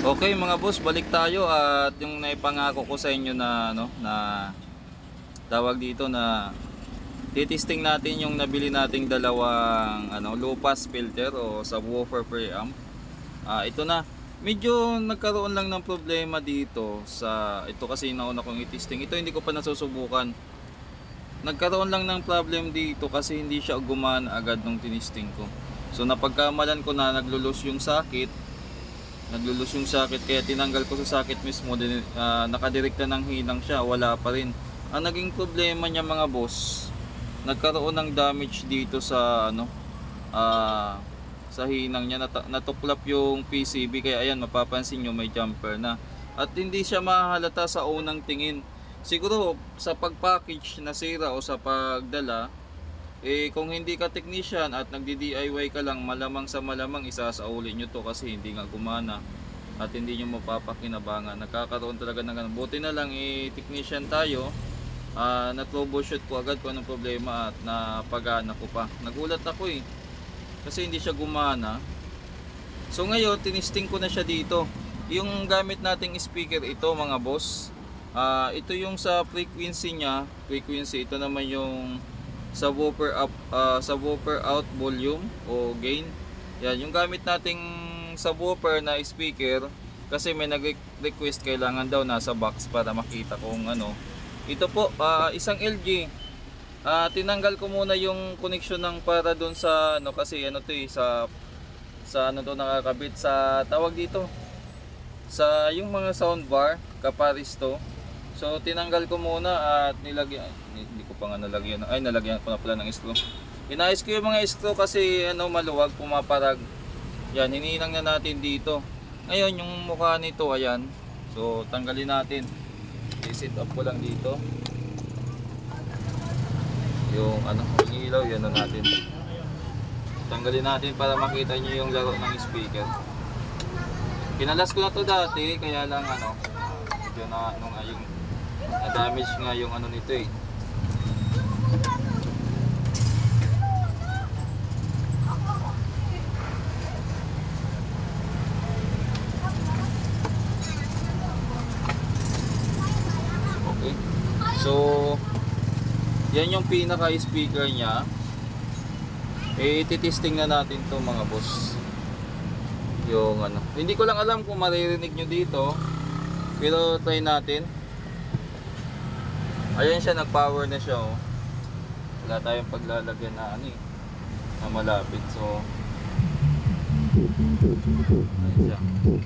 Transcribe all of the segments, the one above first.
Okay mga boss, balik tayo at yung naipangako ko sa inyo na na tawag dito na titesting natin yung nabili nating dalawang low pass filter o subwoofer preamp. Ito na. Medyo nagkaroon lang ng problema dito sa ito kasi nauna kong i-testing. Ito hindi ko pa nasusubukan. Nagkaroon lang ng problem dito kasi hindi siya gumana agad nung tinesting ko. So napagkamalan ko na naglulus yung sakit. Kaya tinanggal ko sa sakit mismo, nakadirekta ng hinang siya, wala pa rin. Ang naging problema niya mga boss, nagkaroon ng damage dito sa sa hinang niya, natuklap yung PCB, kaya ayan mapapansin nyo may jumper na. At hindi siya mahalata sa unang tingin. Siguro sa pag-package nasira o sa pagdala, kung hindi ka technician at nagdi-DIY ka lang, malamang sa malamang isasauli nyo to kasi hindi nga gumana at hindi nyo mapapakinabangan. Nagkakaroon talaga ng ganun. Buti na lang technician tayo, na-troubleshoot ko agad kung anong problema at napagana ko pa. Nagulat ako kasi hindi siya gumana. So ngayon tinisting ko na siya dito. Yung gamit nating speaker ito mga boss, ito yung sa frequency niya. Ito naman yung subwoofer out volume o gain. Yan yung gamit nating subwoofer na speaker kasi may nag-request kailangan daw nasa box para makita kung ano. Ito po isang LG. Tinanggal ko muna yung connection ng para doon sa kasi sa to nakakabit sa tawag dito sa yung mga soundbar kaparis to. So tinanggal ko muna at nilagyan, hindi ko pa nga nalagyan, nalagyan ko na pala ng screw. Inayos ko yung mga screw kasi maluwag, pumaparag. Yan, hininang na natin dito. Ngayon yung mukha nito, ayan. So tanggalin natin. I-set up ko lang dito. Yung yung ilaw, yan na natin. Tanggalin natin para makita nyo yung laro ng speaker. Pinalas ko na to dati, kaya lang medyo yung na-damage nga yung nito Okay. So, yan yung pinaka speaker niya. Titesting na natin to mga boss. Yung hindi ko lang alam kung maririnig nyo dito, pero try natin. Ayan siya, nag-power na siya Wala tayong paglalagyan na na malapit. So ayan siya.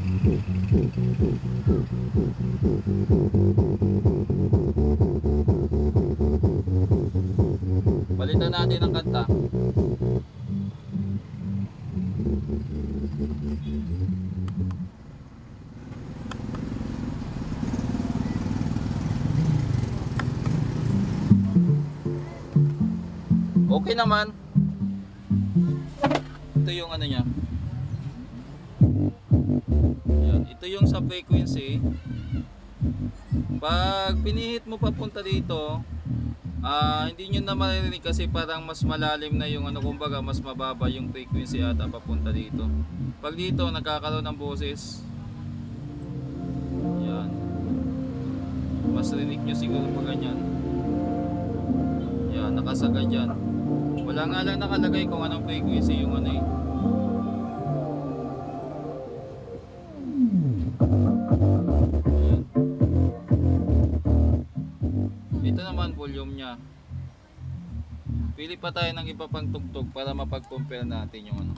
Balitan natin ang kanta. Okay naman. Ito yung niya. Ayan, ito yung sa frequency. Pag pinihit mo papunta dito, hindi nyo na maririnig kasi parang mas malalim na yung kumbaga mas mababa yung frequency ata papunta dito. Pag dito nagkakaroon ng boses. Ayan. Mas rinig nyo siguro pag ganyan. Ayan, nakasagad dyan. Wala nga lang nakalagay kung anong frequency yung Ayan. Ito naman volume nya. Pili pa tayo ng iba pang tugtog para mapag-compare natin yung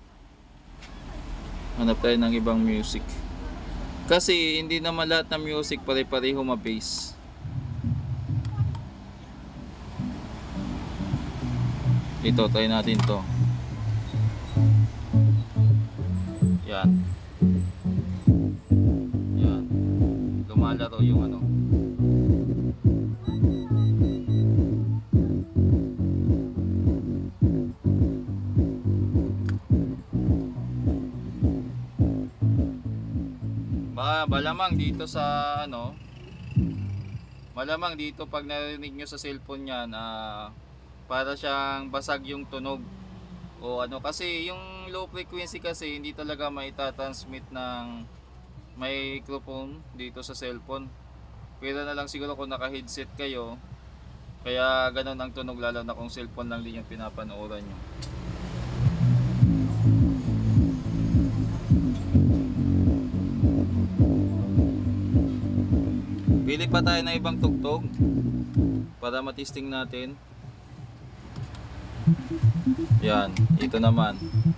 Hanap tayo ng ibang music. Kasi hindi naman lahat ng music pare-pareho ma-bass. Ito, try natin to. Yan. Yan. Lumalaro yung Malamang dito sa malamang dito pag narinig nyo sa cellphone niya na para siyang basag yung tunog o kasi yung low frequency kasi hindi talaga maitatransmit ng microphone dito sa cellphone. Pwede na lang siguro kung naka-headset kayo, kaya ganun ang tunog, lalo na kung cellphone lang din yung pinapanooran nyo. Bili pa tayo ng ibang tugtog para matisting natin. Yan, ito naman.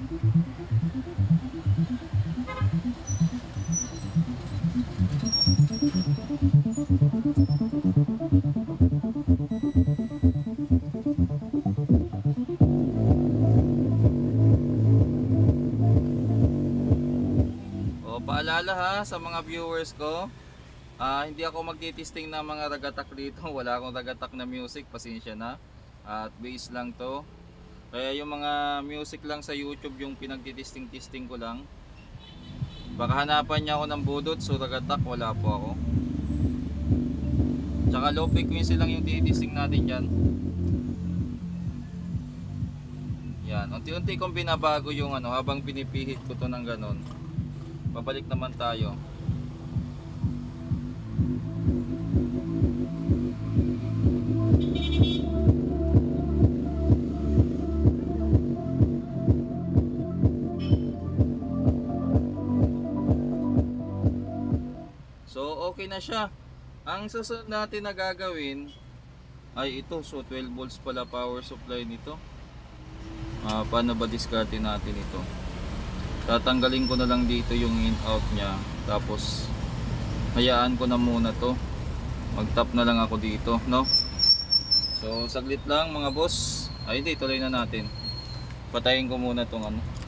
O, paalala ha sa mga viewers ko, hindi ako magtitesting ng mga ragatak dito. Wala akong ragatak na music, pasensya na. At bass lang to. Kaya yung mga music lang sa YouTube yung pinagtitesting-testing ko lang. Baka hanapan niya ako ng budot, so ragatak wala po ako. Tsaka low frequency lang yung titesting natin dyan. Yan, unti-unti kong binabago yung habang pinipihit ko to ng ganon. Babalik naman tayo. So okay na siya. Ang susunod natin na gagawin ay ito. So 12 volts pala power supply nito. Paano ba diskarte natin ito? Tatanggalin ko na lang dito yung in out nya, tapos hayaan ko na muna to. Mag tap na lang ako dito, no? So saglit lang mga boss. Ay hindi, tuloy na natin. Patayin ko muna tong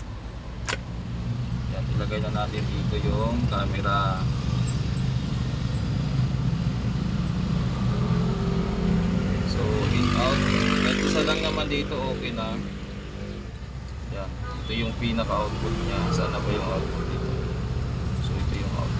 yan, ilagay na natin dito yung camera. So in out, at isa lang naman dito, okay na. Yan, ito yung pinaka output nya. Sana ba yung output dito? So ito yung output.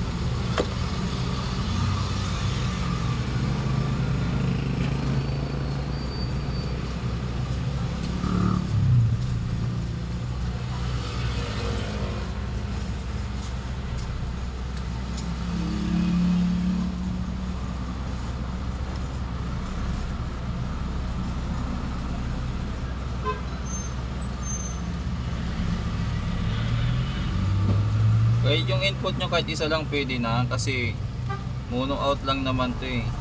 Kahit yung input nyo kahit isa lang pwede na, kasi mono out lang naman to eh.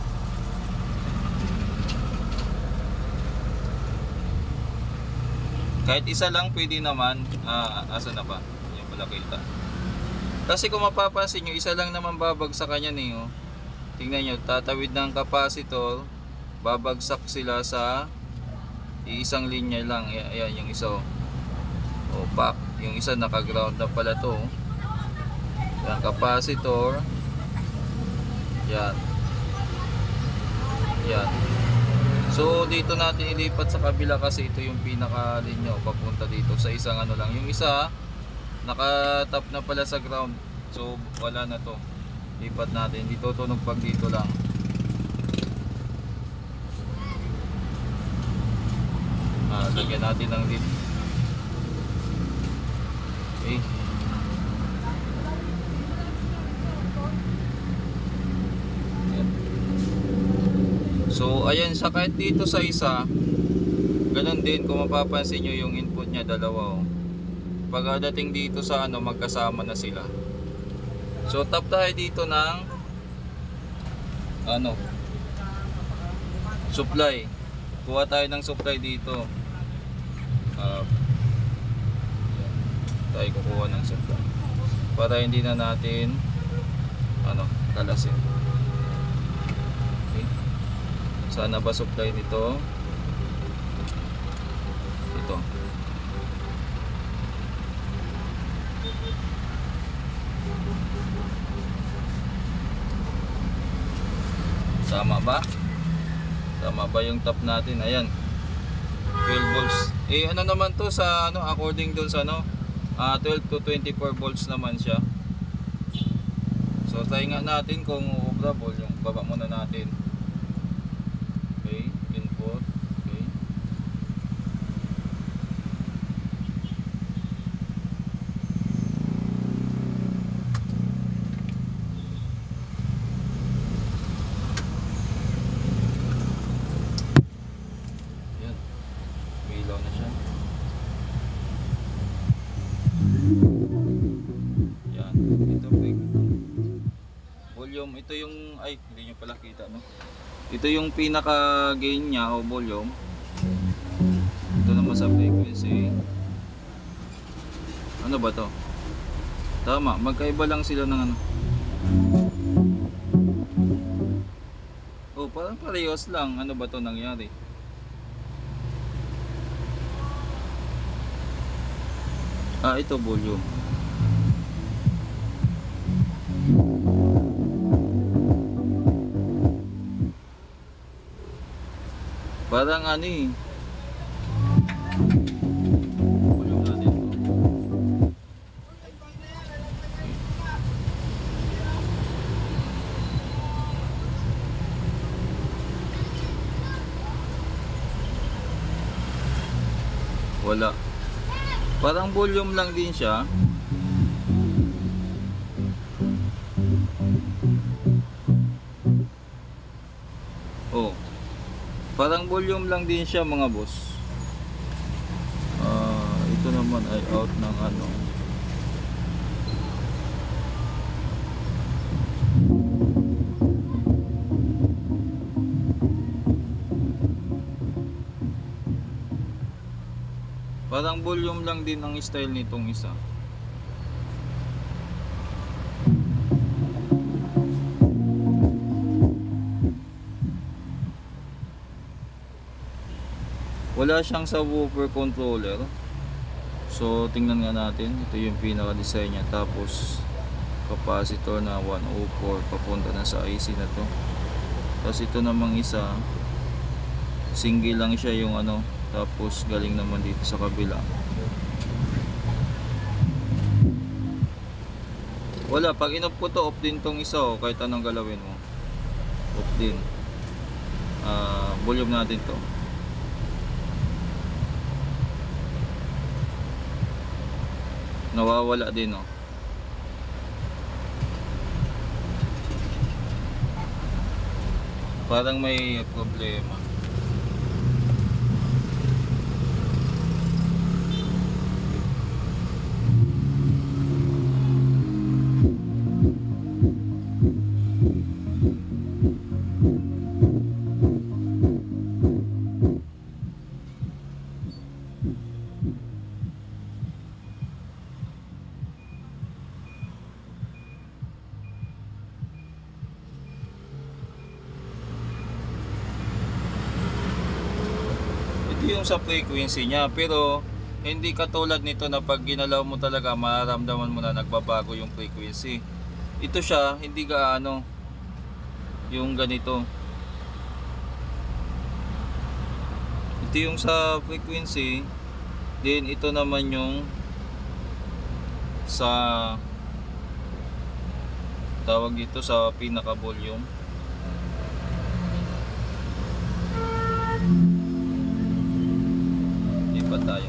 Kahit isa lang pwede naman. Asa na ba? Yan pala kita. Kasi kung mapapansin nyo, isa lang naman babagsak kanya eh, oh. Tingnan nyo, tatawid ng capacitor, babagsak sila sa isang linya lang. Ayan yung isa, oh. O pack. Yung isa naka-ground na pala to, oh. Yan, capacitor. Yan. Yan. So dito natin ilipat sa kabila kasi ito yung pinaka linya o papunta dito sa isang lang. Yung isa naka-tap na pala sa ground. So wala na to. Lipat natin. Dito tunog pag dito lang. Lagyan natin ng lead. Okay. So ayan siya, kahit dito sa isa ganun din, kung mapapansin nyo yung input nya dalawa, oh. Pagdating dito sa magkasama na sila. So tap tayo dito ng supply. Kuha tayo ng supply dito. Tayo kukuha ng supply para hindi na natin kalasin. Sana ba supply nito? Ito. Tama ba? Tama ba yung tap natin? Ayan. 12 volts. Naman to sa according dun sa 12 to 24 volts naman siya. So try nga natin kung operable. Yung baba muna natin. Input. Okay. volume, ito yung, ay hindi nyo pala kita, no? Ito yung pinaka gain nya o volume. Ito naman sa frequency. Ano ba to? Tama, magkaiba lang sila ng ano. Oh, parang parehas lang. Ano ba to nangyari? Ah, ito volume. Parang ano eh. Volume natin to. Wala. Parang volume lang din siya. Oh. Parang volume lang din siya mga boss. Ito naman ay out ng ano. Parang volume lang din ang style nitong isa. Wala siyang subwoofer controller. So tingnan nga natin. Ito yung pinaka design niya. Tapos capacitor na 104 papunta na sa IC na to. Tapos ito namang isa, single lang siya yung ano. Tapos galing naman dito sa kabila. Wala, pag in-off ko to, off din tong isa oh, kahit anong galawin mo. Off din. Volume natin to. Nawawala din oh. Parang may problema. Yung sa frequency niya, pero hindi katulad nito na pag ginalaw mo talaga mararamdaman mo na nagbabago yung frequency. Ito siya, hindi gaano yung ganito. Ito yung sa frequency, then ito naman yung sa tawag dito sa pinaka volume. Tayo.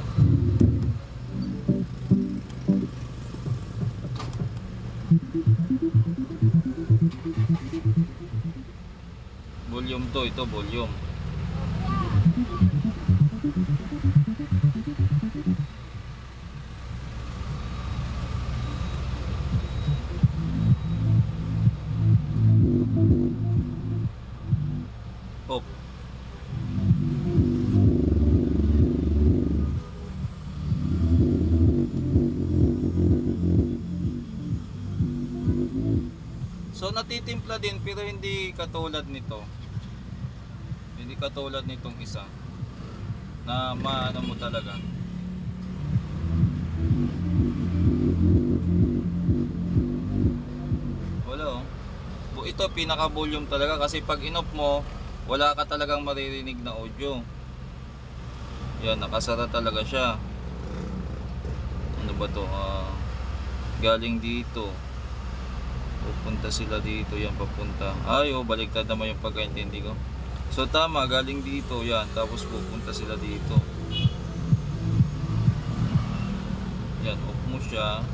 Volume to, ito volume. Off. So natitimpla din pero hindi katulad nito. Hindi katulad nitong isa na maano mo talaga. Wala oh. Ito pinaka volume talaga kasi pag in-off mo wala ka talagang maririnig na audio. Yan, nakasara talaga siya. Ano ba to? Galing dito. Pupunta sila dito, yan papunta. Ay, oh, baliktad naman yung pagkaintindi ko. So tama, galing dito, yan. Tapos pupunta sila dito. Yan, off mo siya.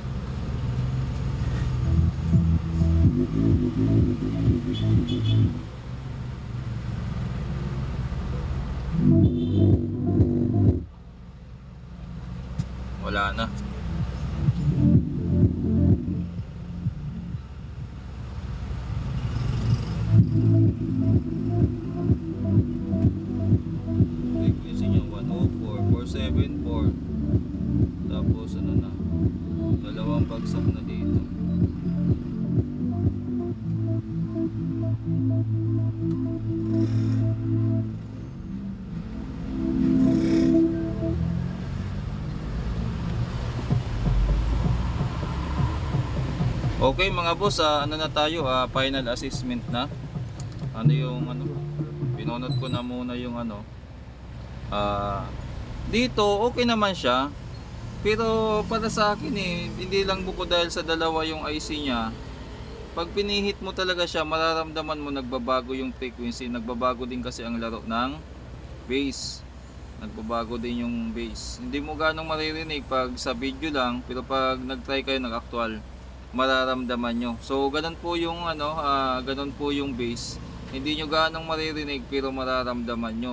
Wala na. Frequency niya 104, 474. Tapos ano na, dalawang bagsak na dito. Okay mga boss, ano na tayo, final assessment na. Ano yung ano, pinunot ko na muna yung ano. Dito okay naman siya. Pero para sa akin hindi lang buko dahil sa dalawa yung IC niya. Pag pinihit mo talaga siya, mararamdaman mo nagbabago yung frequency, nagbabago din kasi ang laro ng bass. Nagbabago din yung bass. Hindi mo ganong maririnig pag sa video lang, pero pag nag-try kayo ng actual, mararamdaman nyo. So ganun po yung ano, ganun po yung bass. Hindi nyo ganong maririnig pero mararamdaman nyo.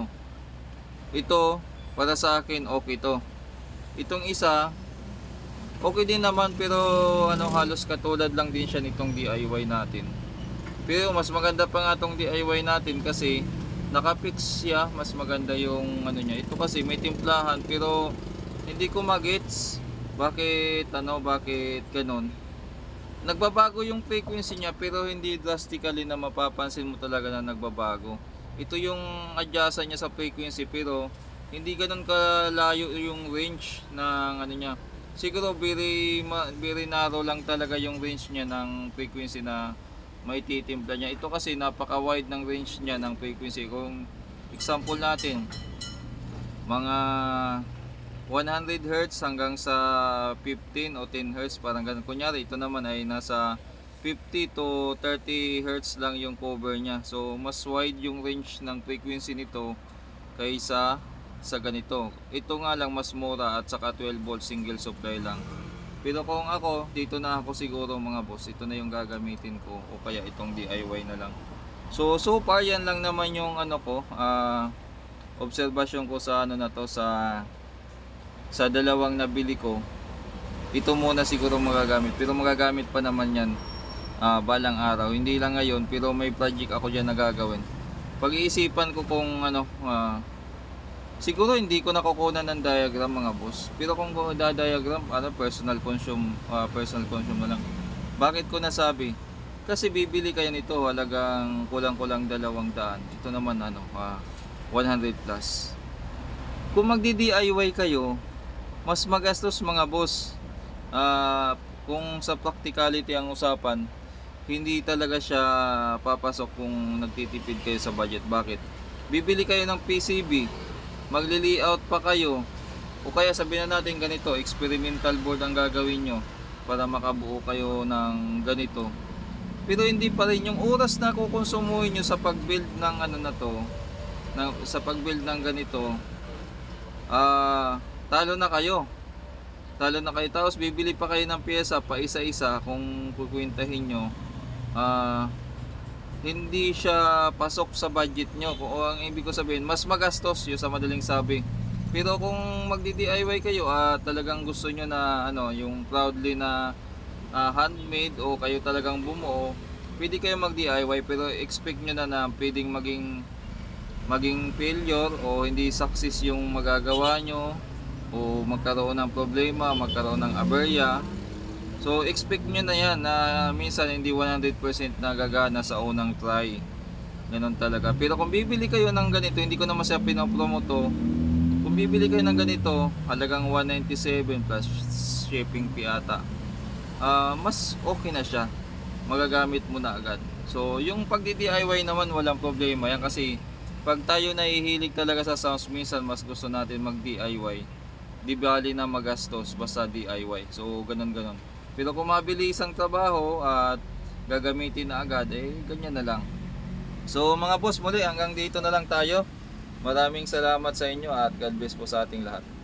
Ito para sa akin okay to. Itong isa okay din naman pero ano, halos katulad lang din siya nitong DIY natin. Pero mas maganda pa nga tong DIY natin kasi naka-fix siya, mas maganda yung ano niya. Ito kasi may timplahan pero hindi ko magets bakit ano, bakit ganun. Nagbabago yung frequency niya pero hindi drastically na mapapansin mo talaga na nagbabago. Ito yung adjustan niya sa frequency pero hindi ganun kalayo yung range ng ano niya. Siguro very narrow lang talaga yung range niya ng frequency na may titimpla niya. Ito kasi napaka wide ng range niya ng frequency. Kung example natin, mga 100 Hz hanggang sa 15 o 10 Hz, parang ganun. Kunyari ito naman ay nasa 50 to 30 Hz lang yung cover niya. So mas wide yung range ng frequency nito kaysa sa ganito. Ito nga lang mas mura at saka 12 volt single supply lang. Pero kung ako, dito na ako siguro mga boss, ito na yung gagamitin ko o kaya itong DIY na lang. So far yan lang naman yung ano ko, obserbasyon ko sa ano na to, sa dalawang nabili ko. Ito muna siguro magagamit, pero magagamit pa naman yan balang araw, hindi lang ngayon, pero may project ako dyan na gagawin. Pag-iisipan ko kung ano, siguro hindi ko nakukunan ng diagram mga boss, pero kung da-diagram, personal consume na lang. Bakit ko nasabi? Kasi bibili kayo nito halagang kulang-kulang 200. Ito naman ano, 100 plus. Kung magdi-DIY kayo, mas magastos mga boss. Kung sa practicality ang usapan, hindi talaga siya papasok kung nagtitipid kayo sa budget. Bakit? Bibili kayo ng PCB, magli-layout pa kayo, o kaya sabihin na natin ganito, experimental board ang gagawin nyo para makabuo kayo ng ganito. Pero hindi pa rin yung oras na kukonsumuhin nyo sa pag-build ng ano na to, sa pag-build ng ganito, talo na kayo. Tapos bibili pa kayo ng pyesa pa isa-isa. Kung kukwintahin nyo, hindi siya pasok sa budget nyo. Kung ang ibig ko sabihin, mas magastos yun sa madaling sabi. Pero kung magdi-DIY kayo, talagang gusto nyo na ano, yung proudly na handmade o kayo talagang bumuo, pwede kayo mag-DIY, pero expect nyo na pwedeng maging failure o hindi success yung magagawa nyo, o magkaroon ng problema, magkaroon ng aberya. So expect nyo na yan na minsan hindi 100% nagagana sa unang try. Ganon talaga. Pero kung bibili kayo ng ganito, hindi ko naman siya pinopromoto. Kung bibili kayo ng ganito, halagang 197 plus shipping fee ata, mas okay na siya, magagamit mo na agad. So yung pagdi-DIY naman walang problema yan, kasi pag tayo nahihilig talaga sa sounds, minsan mas gusto natin mag-DIY. Di bali na magastos basta DIY. So ganun. Pero kung mabilis ang trabaho at gagamitin na agad, ganyan na lang. So mga boss, muli hanggang dito na lang tayo. Maraming salamat sa inyo at God bless po sa ating lahat.